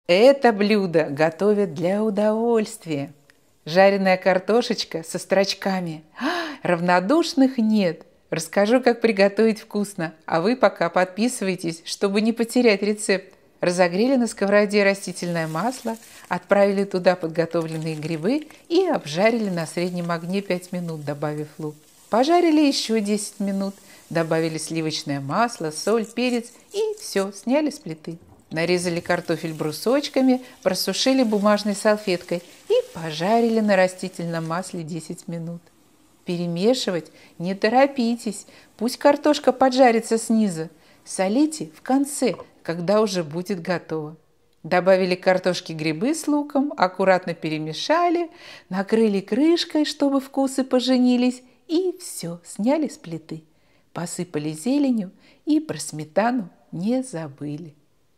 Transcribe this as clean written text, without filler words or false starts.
Это блюдо готовят для удовольствия. Жареная картошечка со строчками. Равнодушных нет. Расскажу, как приготовить вкусно, а вы пока подписывайтесь, чтобы не потерять рецепт. Разогрели на сковороде растительное масло, отправили туда подготовленные грибы и обжарили на среднем огне 5 минут, добавив лук. Пожарили еще 10 минут, добавили сливочное масло, соль, перец и все, сняли с плиты. Нарезали картофель брусочками, просушили бумажной салфеткой и пожарили на растительном масле 10 минут. Перемешивать не торопитесь, пусть картошка поджарится снизу. Солите в конце, когда уже будет готово. Добавили к картошке грибы с луком, аккуратно перемешали, накрыли крышкой, чтобы вкусы поженились, и все, сняли с плиты. Посыпали зеленью и про сметану не забыли.